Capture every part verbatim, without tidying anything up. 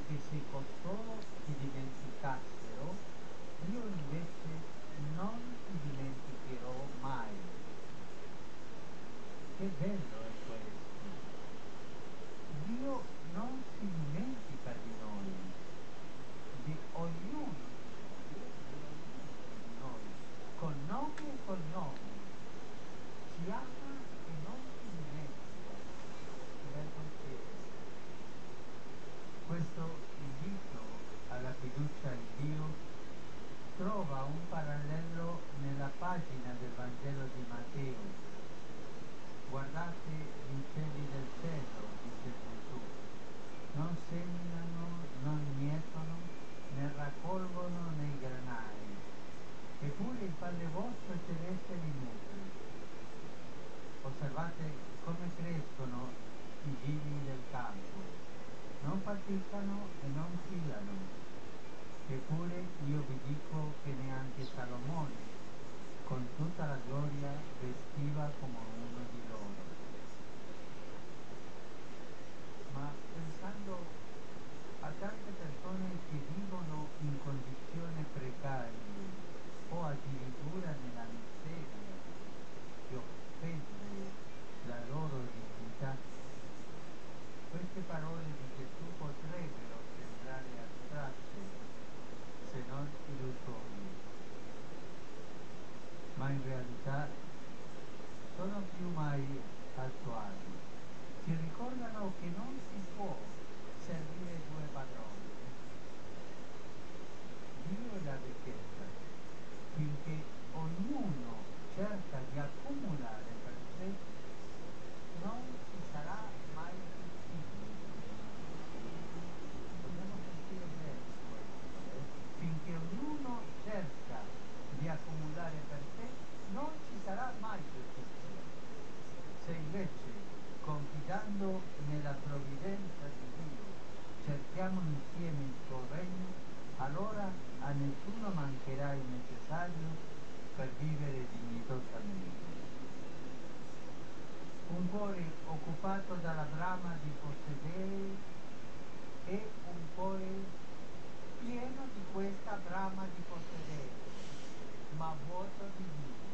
che se costoro ti dimenticassero, io invece non ti dimenticherò mai. Che bello è questo! Dio non si dimentica di noi, di ognuno di noi, di ognuno di noi, con nome e cognome. Ci ama e non si dimentica. Che bel pensiero. Questo invito alla fiducia in Dio trova un parallelo nella pagina del Vangelo di Matteo. Guardate gli uccelli del cielo, dice Gesù, non seminano, non mietono, né raccolgono nei granai, eppure il Padre vostro celeste li nutre. Osservate come crescono i gigli del campo, non faticano e non filano, eppure io vi dico che neanche Salomone, con tutta la gloria, vestiva come uno di loro. Ma pensando a tante persone che vivono in condizioni precarie o addirittura nella miseria che offende la loro dignità, queste parole di Gesù potrebbero sembrare astratte se non illusorie, ma in realtà sono più mai attuali. Ci ricordano che non si può servire due padroni, Dio e la ricchezza, finché ognuno cerca di accumulare per sé, non ci sarà mai giustizia. Dobbiamo sentire bene questo, eh? Finché ognuno cerca di accumulare per sé, non ci sarà mai giustizia. Se invece, confidando nella provvidenza di Dio, cerchiamo insieme il suo regno, allora a nessuno mancherà il necessario per vivere dignitosamente. Un cuore occupato dalla brama di possedere è un cuore pieno di questa brama di possedere, ma vuoto di Dio.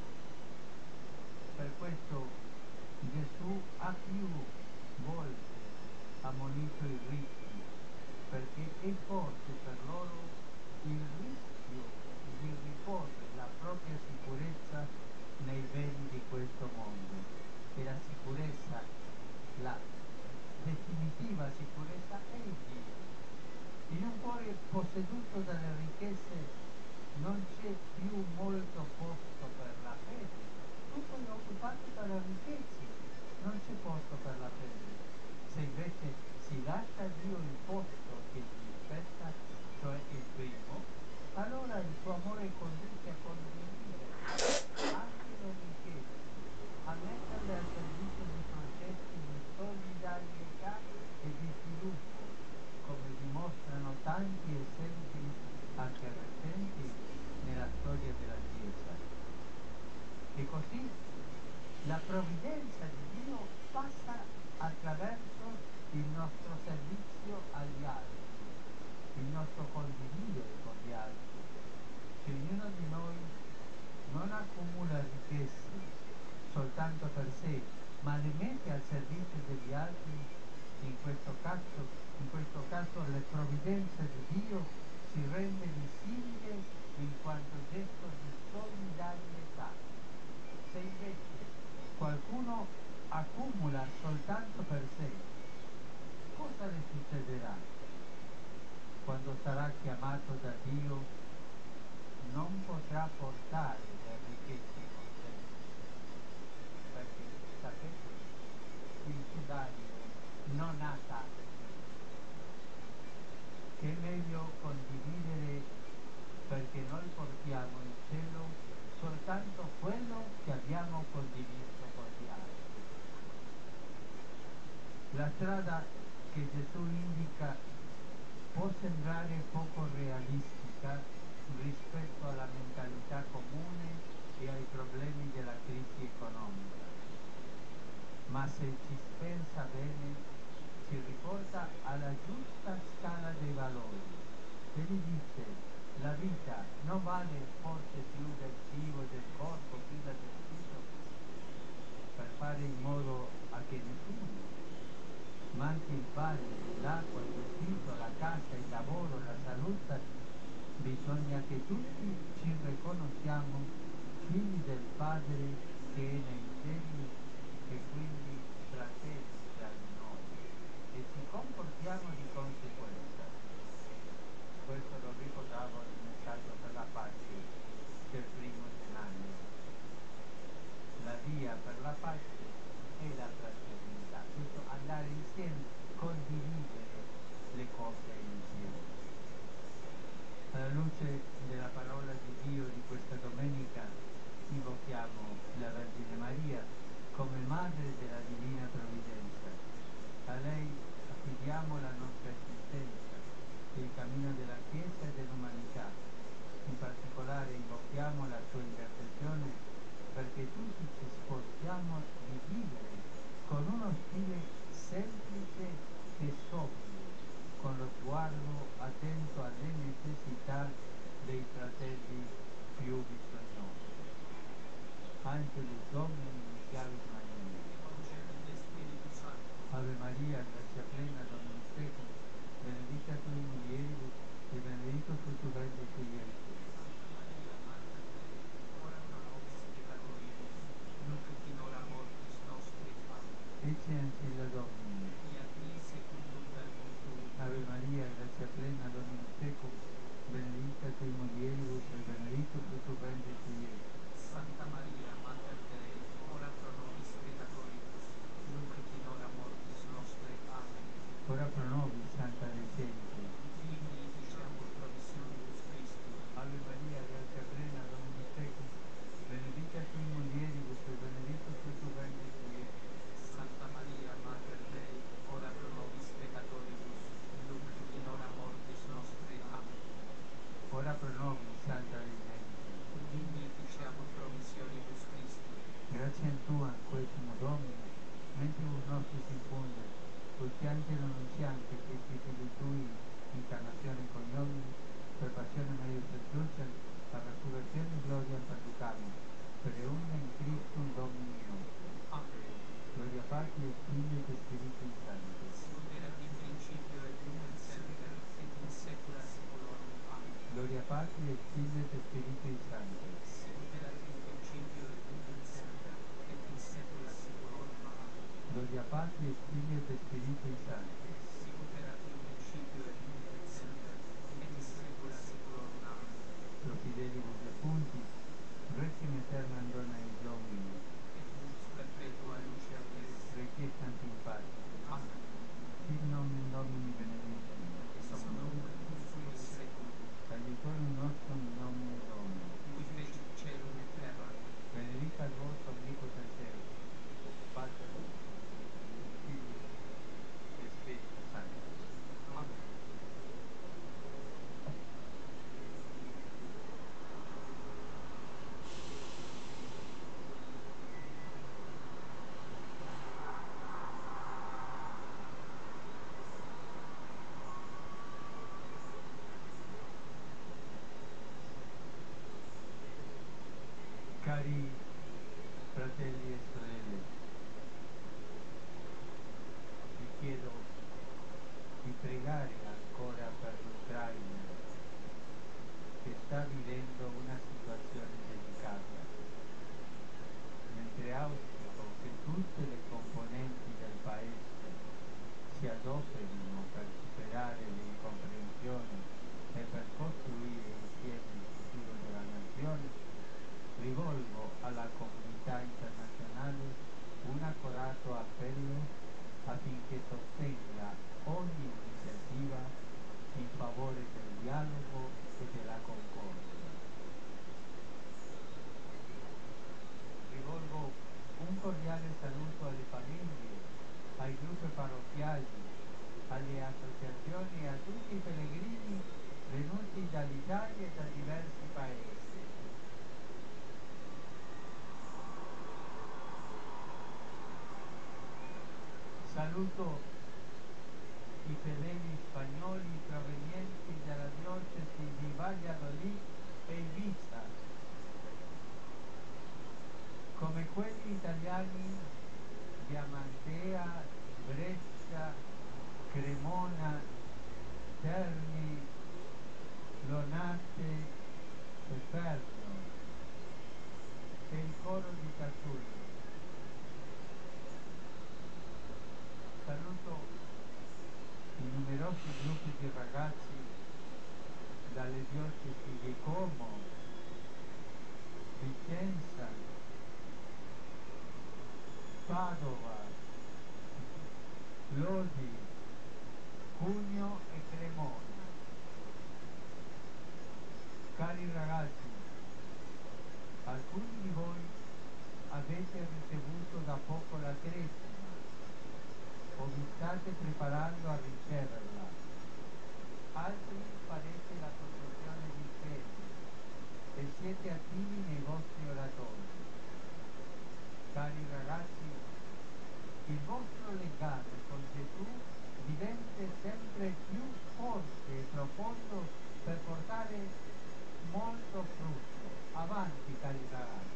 Per questo Gesù ha più volte ammonito i ricchi, perché è forse per loro il rischio di riporre la propria sicurezza nei beni di questo mondo. E la sicurezza, la definitiva sicurezza è il Dio. In un cuore posseduto dalle ricchezze non c'è più molto posto per la fede. Tutto è occupato dalle ricchezze, non c'è posto per la fede. Se invece si lascia a Dio il posto che gli spetta, cioè il primo, allora il suo amore conduce a condividere anche le ricchezze, a metterle al servizio di progetti di solidarietà e di sviluppo, come dimostrano tanti esempi anche recenti nella storia della Chiesa. E così la provvidenza di Dio passa attraverso il nostro servizio agli altri, il nostro condividere con gli altri. Se ognuno di noi non accumula ricchezze soltanto per sé, ma le mette al servizio degli altri, in questo caso, in questo caso la provvidenza di Dio si rende visibile in quanto gesto di solidarietà. Se invece qualcuno accumula soltanto per sé, cosa le succederà? Quando sarà chiamato da Dio, non potrà portare le ricchezze con sé, perché sapete, il sudario non ha tasse, che è meglio condividere, perché noi portiamo in cielo soltanto quello che abbiamo condiviso con gli altri. La strada che Gesù indica può sembrare poco realistica rispetto alla mentalità comune e ai problemi della crisi economica, ma se ci si pensa bene ci riporta alla giusta scala dei valori, che gli dice la vita non vale forse più del cibo, del corpo, più del vestito, per fare in modo a che nessuno manchi il pane, l'acqua, il vestito, la casa, il lavoro, la salute. Bisogna che tutti ci riconosciamo figli del Padre che è nei cieli e quindi fratelli tra di noi e ci comportiamo di conseguenza. Questo lo ricordavo il messaggio per la pace del primo gennaio. La via per la pace è la fraternità, questo andare insieme, condividere le cose insieme. Alla luce della parola di Dio di questa domenica invochiamo la Vergine Maria come Madre della Divina Provvidenza. A lei affidiamo la nostra esistenza, il cammino della Chiesa e dell'umanità. In particolare invochiamo la sua intercessione perché tutti ci sforziamo di vivere con uno stile semplice e sobrio, con lo sguardo attento alle necessità dei fratelli più bisognosi. Angelus Domini, Michaelis Maria. Ave Maria, grazia plena, Dominus tecum, benedicta tu in mulieribus, e benedictus fructus ventris tui, Iesus. Ecce ancilla Domini. Ave Maria, grazia plena, Dominus tecum, benedicta tu in mulieribus, e benedictus fructus ventris tui, Iesus. Santa Maria, Mater Dei, ora pro nobis peccatoribus, nunc et in hora mortis nostre. Amen. Ora pro nobis, Santa Dei Sainti. Vini diciamo promissionibus Christi. Ave Maria, grazia plena, Dominus tecum, benedicta tu in mulieribus, e benedictus fructus ventris tui, Iesus. Santa Maria, Mater Dei, ora pro nobis peccatoribus, nunc et in hora mortis nostre. Amen. Ora pro nobis, Santa Dei Sainti. Vini diciamo promissionibus Christi. Grazie a Tua, quesimo Domine, mentibus nostris infunde, tutti angelo annunziante, Christi Fili Tui, incarnazione coniovimus, per passione meius et crucem, a resurrezione gloria perducamus, per eundem in Christum Domini nostro. Amen. Gloria Patri et Filii et Spiritui Sancti. Sicut erat in principio et nunc et semper et in saecula saeculorum. Amen. Gloria Patri et Filii et Spiritui Sancti. Sicut erat in principio et nunc et semper et in saecula saeculorum. Amen. Gloria Patri et Filii et Spiritui Sancti. Sicut erat in principio et nunc et semper et in saecula saeculorum. Amen. Pro fidelibus defuntis, requiem aeternam dona eis Domini, Et lux perpetua luce audis. requiescant in pace. Amen. Sit nomen Domini benedictum, Ex nunc ut in saeculum. aiutorium nostrum in nomine Domini. Qui fecit caelum et terram. Benedicat vos omnipotens Deus, Pater, Filius et Spiritus Sanctus. Amen. Cari fratelli e sorelle, vi chiedo di pregare ancora per l'Ucraina, che sta vivendo una situazione delicata, mentre auspico che tutte le componenti del Paese si adoperino per superare le incomprensioni e per costruire insieme il futuro della nazione. Rivolgo alla comunità internazionale un accorato appello affinché sostenga ogni iniziativa in favore del dialogo e della concordia. Rivolgo un cordiale saluto alle famiglie, ai gruppi parrocchiali, alle associazioni e a tutti i pellegrini venuti dall'Italia e da diversi paesi. Saluto i fedeli spagnoli provenienti dalla diocesi di Valladolid e Ibiza, come quelli italiani di Amantea, Brescia, Cremona, Terni, Lonate e Fermo, e il coro di Tasullo. Saluto i numerosi gruppi di ragazzi dalle diocesi di Como, Vicenza, Padova, Lodi, Cuneo e Cremona. Cari ragazzi, alcuni di voi avete ricevuto da poco la cresima o vi state preparando a riceverla, altri farete la professione di fede e siete attivi nei vostri oratori. Cari ragazzi, il vostro legame con Gesù diventa sempre più forte e profondo per portare molto frutto. Avanti, cari ragazzi.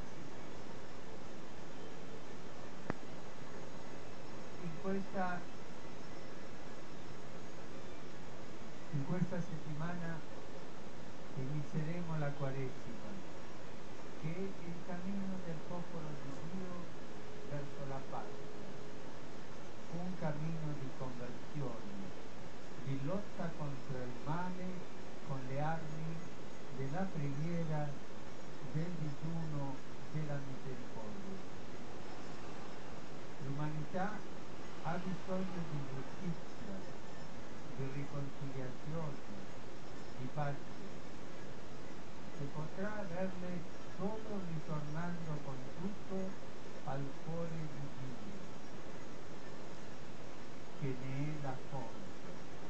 In questa, in questa settimana inizieremo la Quaresima, che è il cammino del popolo di Dio verso la Pasqua, un cammino di conversione, di lotta contro il male con le armi della preghiera, del digiuno, della misericordia. L'umanità ha bisogno di giustizia, di riconciliazione, di pace, e potrà averle solo ritornando con tutto al cuore di Dio, che ne è la fonte.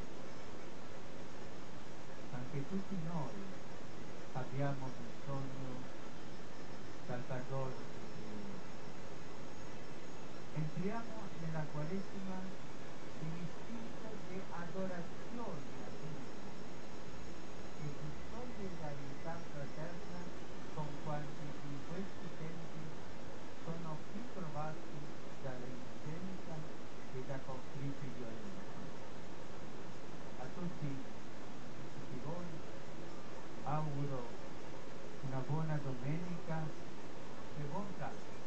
Anche tutti noi abbiamo bisogno del perdono di Dio. Entriamo nella Quaresima in istinto di adorazione a Dio e di solidarietà fraterna con quanti in questi tempi sono più provati dall'indigenza e da conflitti violenti. A tutti, a tutti voi auguro una buona domenica e buon Pasqua.